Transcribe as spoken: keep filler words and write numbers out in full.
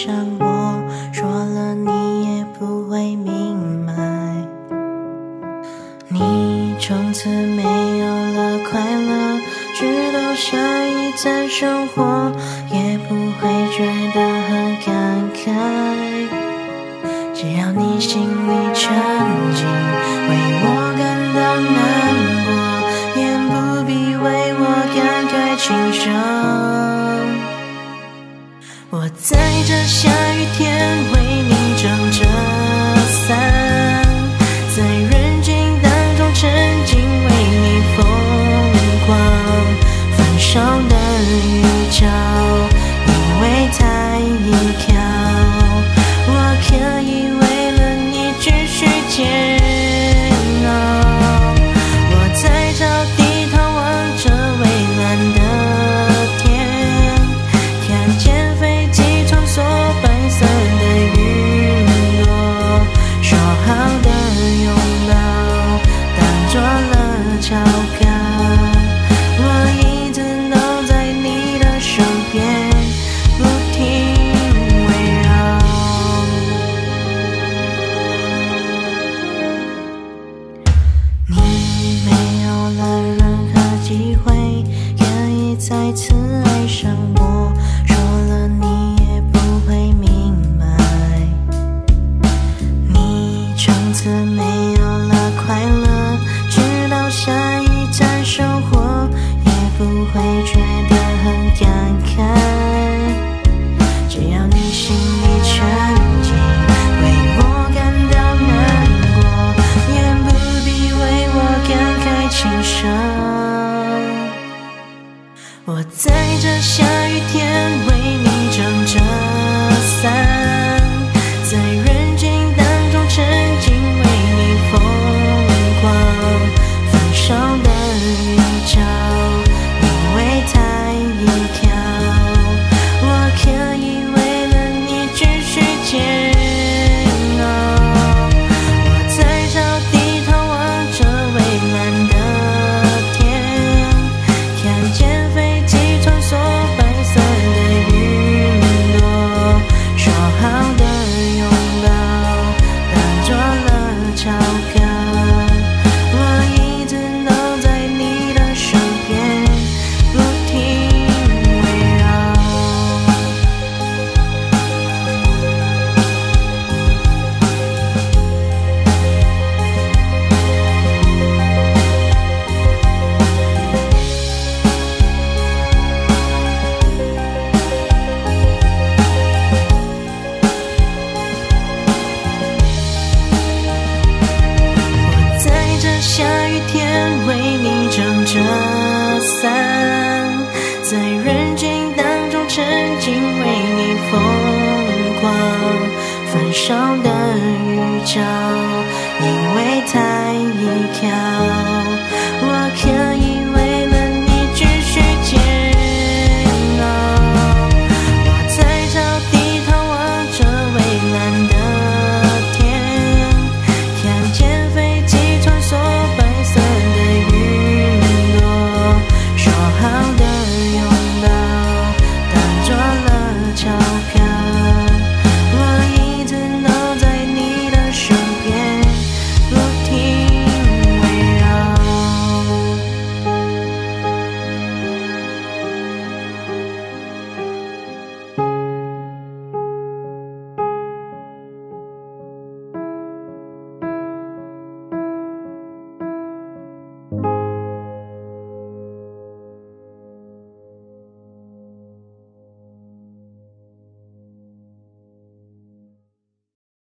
上我，说了你也不会明白。你从此没有了快乐，直到下一站生活，也不会觉得很感慨。只要你心里沉静，为我感到难过，也不必为我感慨轻声。我在这下雨天为你撑着伞，在人群当中沉浸为你疯狂，焚烧的雨脚，因为太依靠，我可以为了你继续煎熬。我在草地眺望着蔚蓝的天，看见飞机穿梭白色的云朵，说好的拥抱当作了祷告。我一直都在你的身边，不停围绕。你没有了任何机会可以再次爱上我，说了你也不会明白。你从此没有了快乐，直到下一站生活，也不会觉得很感慨。只要你心里沉静，为我感到难过，也不必为我感慨轻声。我在这下雨天为你撑着伞，在人群当中沉浸为你疯狂，焚烧的雨脚，因为太依靠，我可以为了你继续煎熬。我在草地眺望着蔚蓝的天，看见飞机穿梭白色的云朵，说好的拥抱当作了祷告。我一直都在你的身边，不停围绕。我在这下雨天为你撑着伞，在人群当中沉浸为你疯狂，焚烧的雨脚，因为太依靠。